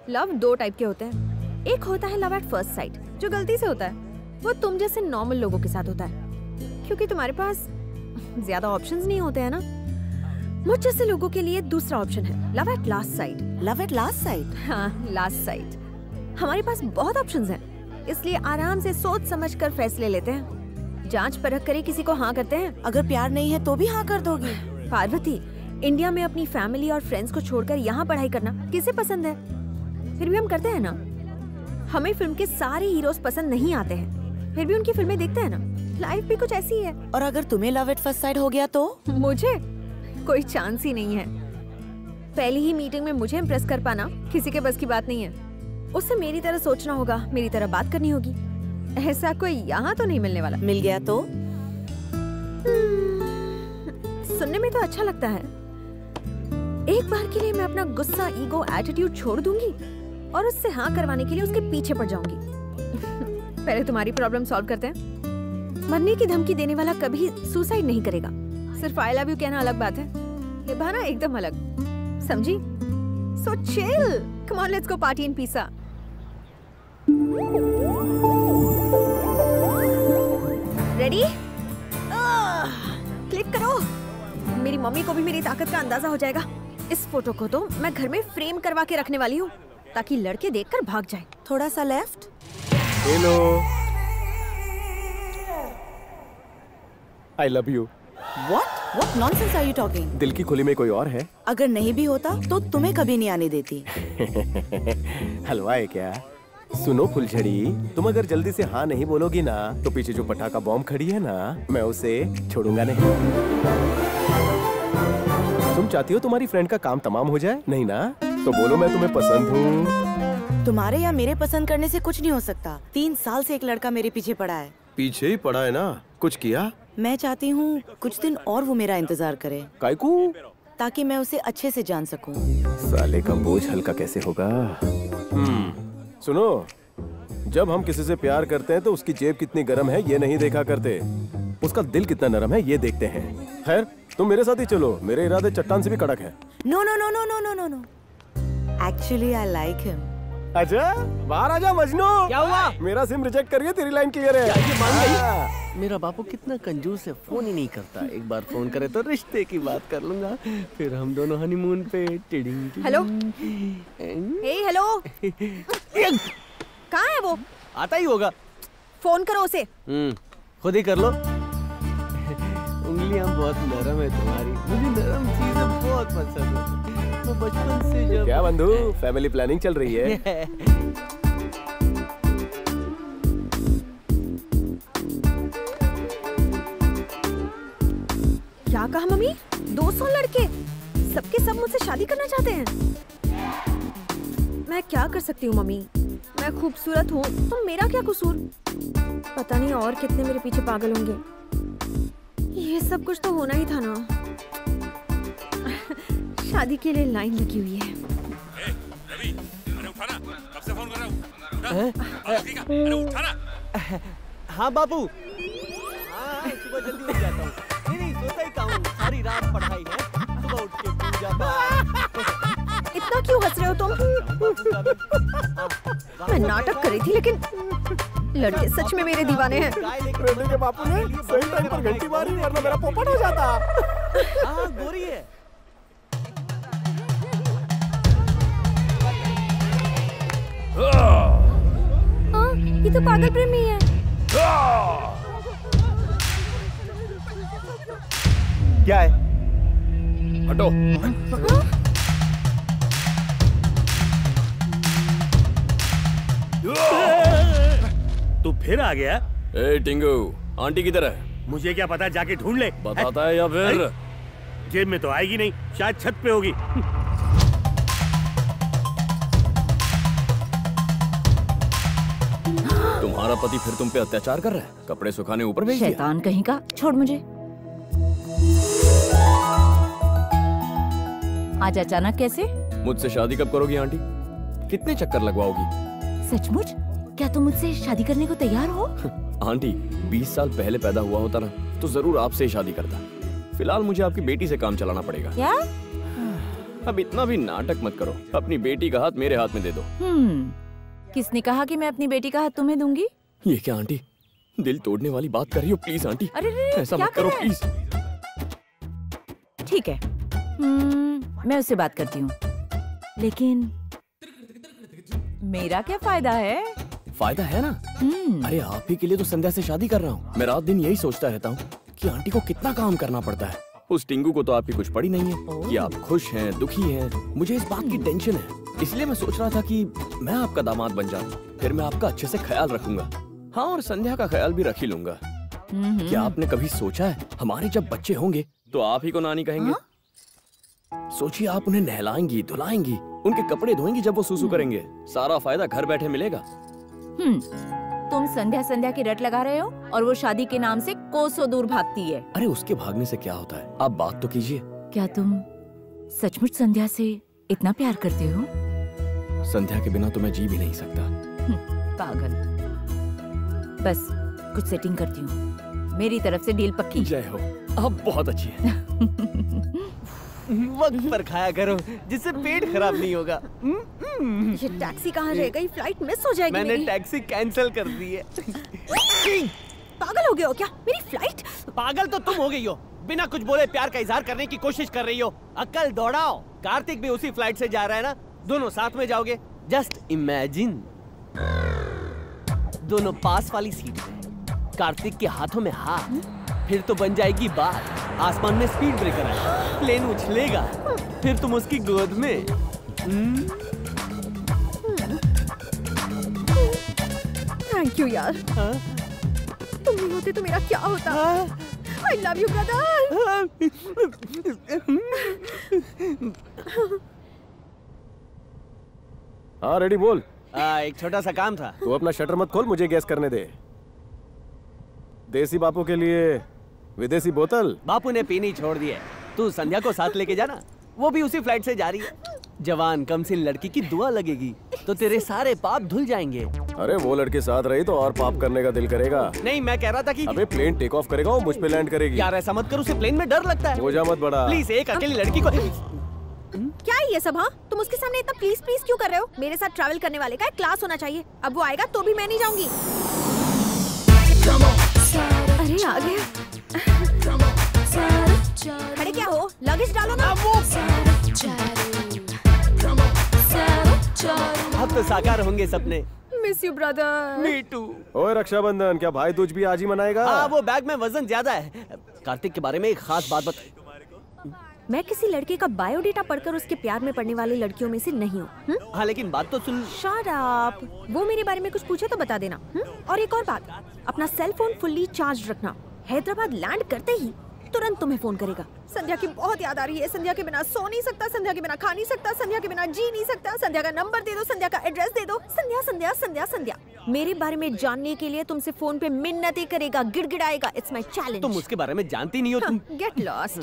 Love दो type के होते हैं। एक होता है लव एट फर्स्ट साइट, जो गलती से होता है। वो तुम जैसे नॉर्मल लोगों के साथ होता है, क्योंकि तुम्हारे पास ज्यादा ऑप्शंस नहीं होते हैं ना। मुझ जैसे लोगों के लिए दूसरा ऑप्शन है love at last sight. Love at last sight? हाँ, लास्ट साइट। हमारे पास बहुत ऑप्शंस हैं, इसलिए आराम से सोच समझ कर फैसले लेते हैं। जांच परख करे किसी को हाँ करते हैं। अगर प्यार नहीं है तो भी हाँ कर दोगी? पार्वती, इंडिया में अपनी फैमिली और फ्रेंड्स को छोड़कर यहाँ पढ़ाई करना किसे पसंद है? फिर भी हम करते हैं ना। हमें फिल्म के सारे हीरोज पसंद नहीं आते हैं, फिर भी उनकी फिल्में देखते हैं ना। लाइफ भी कुछ ऐसी है। और अगर तुम्हें लव एट फर्स्ट साइट हो गया तो? मुझे कोई चांस ही नहीं है। पहली ही मीटिंग में मुझे इम्प्रेस कर पाना किसी के बस की बात नहीं है। उससे मेरी तरह सोचना होगा, मेरी तरह बात करनी होगी। ऐसा कोई यहाँ तो नहीं मिलने वाला। मिल गया तो? सुनने में तो अच्छा लगता है। एक बार के लिए मैं अपना गुस्सा, ईगो, एटीट्यूड छोड़ दूंगी और उससे हाँ करवाने के लिए उसके पीछे पड़ जाऊंगी। पहले तुम्हारी प्रॉब्लम सॉल्व करते हैं। मरने की धमकी देने वाला कभी सुसाइड नहीं करेगा। सिर्फ आई लव यू कहना अलग बात है, ये बहाना एकदम अलग। समझी? So chill, come on, let's go party in pizza. Ready? Click करो। मेरी मम्मी को भी मेरी ताकत का अंदाजा हो जाएगा। इस फोटो को तो मैं घर में फ्रेम करवा के रखने वाली हूँ, ताकि लड़के देखकर भाग जाए। थोड़ा सा left. Hello, I love you. What nonsense are you talking? दिल की खुली में कोई और है? अगर नहीं भी होता तो तुम्हें कभी नहीं आने देती। हलवा है क्या? सुनो फुलझड़ी, तुम अगर जल्दी से हाँ नहीं बोलोगी ना, तो पीछे जो पटाखा बॉम्ब खड़ी है ना, मैं उसे छोड़ूंगा नहीं। तुम चाहती हो तुम्हारी फ्रेंड का काम तमाम हो जाए? नहीं ना? तो बोलो मैं तुम्हें पसंद हूँ। तुम्हारे या मेरे पसंद करने से कुछ नहीं हो सकता। 3 साल से एक लड़का मेरे पीछे पड़ा है। पीछे ही पड़ा है ना? कुछ किया? मैं चाहती हूँ कुछ दिन और वो मेरा इंतजार करे। कायकू? ताकि मैं उसे अच्छे से जान सकूं। साले का बोझ हल्का कैसे होगा? सुनो, जब हम किसी से प्यार करते हैं तो उसकी जेब कितनी गर्म है ये नहीं देखा करते, उसका दिल कितना नरम है ये देखते हैं। खैर, तुम मेरे साथ ही चलो, मेरे इरादे चट्टान से भी कड़क है। No no no no no no no no, actually I like him. अच्छा, बाहर आजा मजनू। क्या हुआ? मेरा सिम रिजेक्ट करिए, तेरी लाइन क्लियर है। क्या ये मान गई? मेरा बापू कितना कंजूस है, फोन ही नहीं करता। एक बार फोन करे तो रिश्ते की बात कर लूंगा, फिर हम दोनों हनीमून पे। हेलो, हे हेलो, कहाँ है वो? आता ही होगा। फोन करो उसे। खुद ही कर लो। उंगलियां बहुत नरम है तुम्हारी, मुझे नरम चीजें बहुत पसंद है। तो बचपन से जब क्या बंधु, फैमिली प्लानिंग चल रही है? क्या कहा मम्मी? 200 लड़के सबके सब मुझसे शादी करना चाहते हैं। मैं क्या कर सकती हूँ मम्मी? मैं खूबसूरत हूँ तो मेरा क्या कसूर? पता नहीं और कितने मेरे पीछे पागल होंगे। ये सब कुछ तो होना ही था ना। शादी के लिए लाइन लगी हुई है। रवि, अरे उठाना, कब से फोन कर रहा हूँ। अरे उठाना। हाँ बाबू, हाँ सुबह जल्दी उठ जाता हूँ। नहीं सोता ही कहूँ, सारी रात पढ़ाई है, सुबह उठ के पूजा पाठ। इतना क्यों हंस रहे हो तुम? मैं नाटक कर रही थी, लेकिन लड़के सच में मेरे दीवाने हैं। रवि के बापू ने सही टाइम पर घंटी मारी, वरना मेरा पोपट हो जाता। हाँ गोरी है। ये तो पागल प्रेमी है। क्या है? हटो। तू फिर आ गया? ए टिंगू, आंटी किधर है? मुझे क्या पता, जाके ढूंढ ले। बताता है या फिर? जेब में तो आएगी नहीं, शायद छत पे होगी। तुम्हारा पति फिर तुम पे अत्याचार कर रहा है? कपड़े सुखाने ऊपर भेज दिया? शैतान कहीं का, छोड़ मुझे। आज अचानक कैसे? मुझसे शादी कब करोगी आंटी? कितने चक्कर लगवाओगी? सचमुच? क्या तुम मुझसे शादी करने को तैयार हो? आंटी, 20 साल पहले पैदा हुआ होता ना तो जरूर आपसे ही शादी करता। फिलहाल मुझे आपकी बेटी से काम चलाना पड़ेगा। क्या? अब इतना भी नाटक मत करो। अपनी बेटी का हाथ मेरे हाथ में दे दो। किसने कहा कि मैं अपनी बेटी का हाथ तुम्हें दूंगी? ये क्या आंटी, दिल तोड़ने वाली बात कर रही हो? प्लीज आंटी, अरे ऐसा क्या मत करो कर रहे प्लीज। ठीक है, मैं उससे बात करती हूँ, लेकिन मेरा क्या फायदा है? फायदा है ना। अरे आप ही के लिए तो संध्या से शादी कर रहा हूँ। मैं रात दिन यही सोचता रहता हूँ कि आंटी को कितना काम करना पड़ता है। उस टिंगू को तो आपकी कुछ पड़ी नहीं है कि आप खुश हैं, दुखी हैं। मुझे इस बात की टेंशन है, इसलिए मैं सोच रहा था कि मैं आपका दामाद बन जाऊं, फिर मैं आपका अच्छे से ख्याल रखूंगा। हाँ, और संध्या का ख्याल भी रख ही लूंगा। क्या आपने कभी सोचा है हमारे जब बच्चे होंगे तो आप ही को नानी कहेंगे? सोचिए, आप उन्हें नहलाएंगी, धुलाएंगी, उनके कपड़े धोएंगी जब वो सुसु करेंगे। सारा फायदा घर बैठे मिलेगा। तुम संध्या संध्या की रट लगा रहे हो और वो शादी के नाम से कोसों दूर भागती है। अरे उसके भागने से क्या होता है, आप बात तो कीजिए। क्या तुम सचमुच संध्या से इतना प्यार करते हो? संध्या के बिना तो मैं जी भी नहीं सकता। पागल। बस कुछ सेटिंग करती हूँ, मेरी तरफ से डील पक्की। जय हो, आप बहुत अच्छी हैं। वक्त पर खाया करो जिससे पेट खराब नहीं होगा। ये टैक्सी कहाँ रह गई? फ्लाइट मिस हो जाएगी मैंने मेरी। टैक्सी कैंसिल कर दी है। पागल हो गए हो क्या? मेरी फ्लाइट। पागल तो तुम हो गई हो, बिना कुछ बोले प्यार का इजहार करने की कोशिश कर रही हो। अक्ल दौड़ाओ। कार्तिक भी उसी फ्लाइट से जा रहा है ना, दोनों साथ में जाओगे। जस्ट इमेजिन, दोनों पास वाली सीट पे, कार्तिक के हाथों में हाथ, फिर तो बन जाएगी बात। आसमान में स्पीड ब्रेकर है, प्लेन उछलेगा, फिर तुम उसकी गोद में। थैंक यू यार। तुम नहीं होते तो मेरा क्या होता? I love you brother। हाँ रेडी, बोल। एक छोटा सा काम था। तू अपना शटर मत खोल, मुझे गैस करने दे। देसी बापू के लिए विदेशी बोतल। बापू ने पीनी छोड़ दी है, तू संध्या को साथ लेके जाना, वो भी उसी फ्लाइट से जा रही है। जवान कमसिन लड़की की दुआ लगेगी तो तेरे सारे पाप धुल जाएंगे। अरे वो लड़के साथ रही तो और पाप करने का दिल करेगा। नहीं, मैं कह रहा था कि अबे प्लेन टेक ऑफ करेगा, वो मुझ पे लैंड करेगी। यार ऐसा मत कर, उसे प्लेन में डर लगता है। हो जा मत बड़ा। प्लीज, एक अकेली लड़की को। क्या है ये सब? हाँ, तुम उसके सामने इतना प्लीज प्लीज क्यों कर रहे हो? मेरे साथ ट्रैवल करने वाले का एक क्लास होना चाहिए। अब वो आएगा तो भी मैं नहीं जाऊंगी। अरे आ गया। खड़े क्या हो? लगेज डालो ना। अब तो साकार होंगे सपने। Miss you brother. Me too. ओए रक्षाबंधन, क्या भाई दूज भी आज ही मनाएगा? हाँ, वो बैग में वजन ज्यादा है। कार्तिक के बारे में एक खास बात बता। मैं किसी लड़के का बायोडेटा पढ़कर उसके प्यार में पड़ने वाली लड़कियों में से नहीं हूँ। हाँ, लेकिन बात तो सुन। Shut up. वो मेरे बारे में कुछ पूछे तो बता देना। और एक और बात, अपना सेल फोन फुल्ली चार्ज रखना। हैदराबाद लैंड करते ही तुरंत तुम्हें फोन करेगा। संध्या की बहुत याद आ रही है। संध्या के बिना सो नहीं सकता, संध्या के बिना खा नहीं सकता, संध्या के बिना जी नहीं सकता। संध्या का नंबर दे दो, संध्या का एड्रेस दे दो। संध्या संध्या संध्या संध्या मेरे बारे में जानने के लिए तुमसे फोन पे मिन्नतें करेगा, गिड़गिड़ाएगा। It's my challenge. तुम उसके बारे में जानती नहीं हो। तुम गेट लॉस्ट।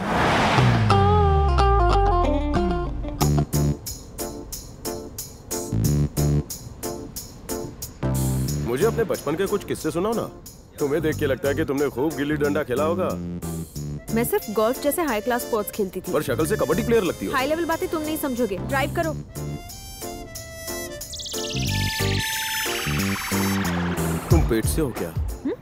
मुझे अपने बचपन के कुछ किस्से सुनाओ ना। तुम्हें देख के लगता है कि तुमने खूब गिल्ली डंडा खेला होगा। मैं सिर्फ गोल्फ जैसे हाई क्लास स्पोर्ट्स खेलती थी। पर शक्ल से कबड्डी प्लेयर लगती हो। हाई लेवल बातें तुम नहीं समझोगे। ड्राइव करो। तुम पेट से हो क्या?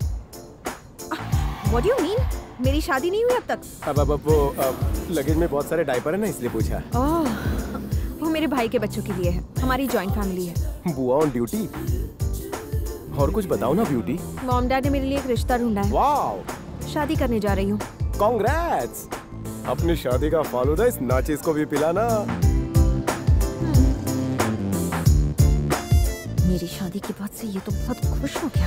What do you mean? मेरी शादी नहीं हुई अब तक। अब वो लगेज में बहुत सारे डायपर है ना, इसलिए पूछा। वो मेरे भाई के बच्चों के लिए है। हमारी जॉइंट फैमिली है। बुआ ऑन ड्यूटी। और कुछ बताओ ना ब्यूटी। मॉम डैड ने मेरे लिए एक रिश्ता ढूंढा है। वाओ, शादी करने जा रही हूँ। कांग्रेट्स। अपनी शादी का फालूदा इस नाचिस को भी पिलाना। मेरी शादी की बात से ये तो बहुत खुश हो गया।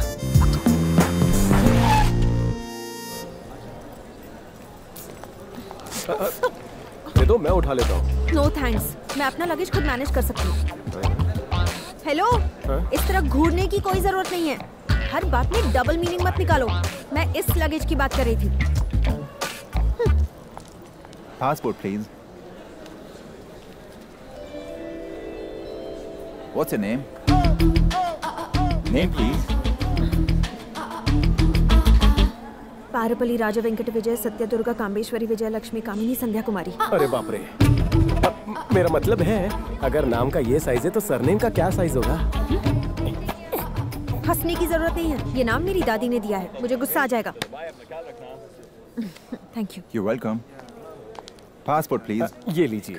दे दो, मैं उठा लेता हूँ। नो थैंक्स, मैं अपना लगेज खुद मैनेज कर सकती हूँ। हेलो, इस तरह घूरने की कोई जरूरत नहीं है। हर बात में डबल मीनिंग मत निकालो। मैं इस लगेज की बात कर रही थी। Passport, please. What's your name? Name, please. पारपली राजा वेंकट विजय सत्यदुर्गा कामेश्वरी विजय लक्ष्मी कामिनी संध्या कुमारी। अरे बाप रे। मेरा मतलब है, अगर नाम का ये साइज है तो सरनेम का क्या साइज होगा? हंसने की जरूरत नहीं है, ये नाम मेरी दादी ने दिया है, मुझे गुस्सा आ जाएगा। Thank you. You're welcome. Passport, please. ये लीजिए।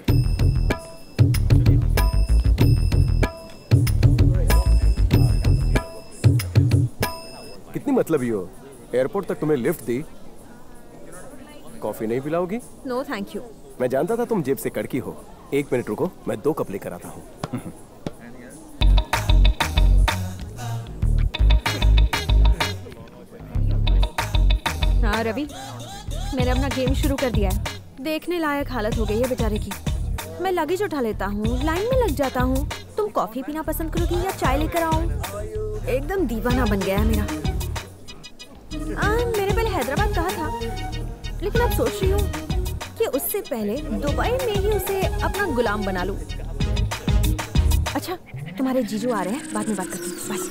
कितनी मतलबी हो, एयरपोर्ट तक तुम्हें लिफ्ट दी, कॉफी नहीं पिलाओगी? No thank you. मैं जानता था तुम जेब से कड़की हो। 1 मिनट रुको, मैं 2 कप लेकर आता हूँ। हाँ रवि, मैंने अपना गेम शुरू कर दिया है। देखने लायक हालत हो गई है बेचारे की। मैं लगेज उठा लेता हूँ, लाइन में लग जाता हूँ। तुम कॉफी पीना पसंद करोगी या चाय लेकर आऊँ? एकदम दीवाना बन गया है मेरा। मैंने पहले हैदराबाद कहा था, लेकिन अब सोच रही हूँ कि उससे पहले दुबई में ही उसे अपना गुलाम बना लूं। अच्छा, तुम्हारे जीजू आ रहे हैं, बाद में बात करती हूँ। बाय।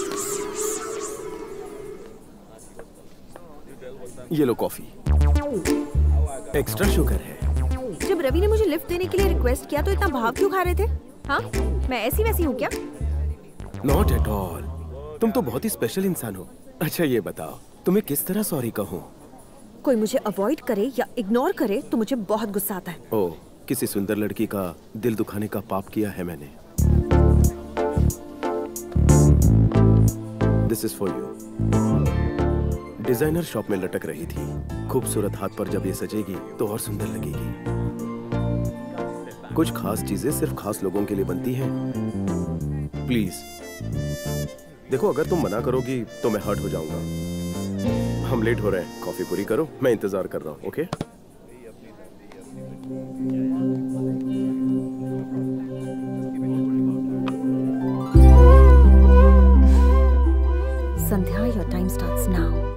ये लो कॉफी, एक्स्ट्रा शुगर है। जब रवि ने मुझे लिफ्ट देने के लिए रिक्वेस्ट किया तो इतना भाव क्यों खा रहे थे? हाँ, मैं ऐसी वैसी हूँ क्या? नॉट एट ऑल, तुम तो बहुत ही स्पेशल इंसान हो। अच्छा ये बताओ, तुम्हें किस तरह सॉरी कहूँ? कोई मुझे अवॉइड करे या इग्नोर करे तो मुझे बहुत गुस्सा आता है। ओह, किसी सुंदर लड़की का दिल दुखाने का पाप किया है मैंने। This is for you. Designer shop में लटक रही थी। खूबसूरत हाथ पर जब ये सजेगी तो और सुंदर लगेगी। कुछ खास चीजें सिर्फ खास लोगों के लिए बनती हैं। प्लीज देखो, अगर तुम मना करोगी तो मैं हर्ट हो जाऊंगा। हम लेट हो रहे हैं, कॉफी पूरी करो, मैं इंतजार कर रहा हूँ। Okay? Sandhya, your time starts now.